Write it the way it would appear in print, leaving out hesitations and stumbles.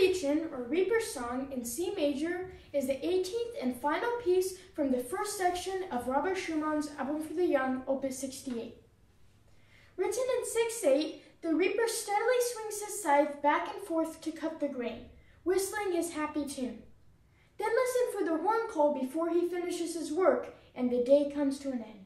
Schnitterliedchen, or Reaper's Song, in C major, is the 18th and final piece from the first section of Robert Schumann's Album for the Young, Opus 68. Written in 6/8, the reaper steadily swings his scythe back and forth to cut the grain, whistling his happy tune. Then listen for the horn call before he finishes his work, and the day comes to an end.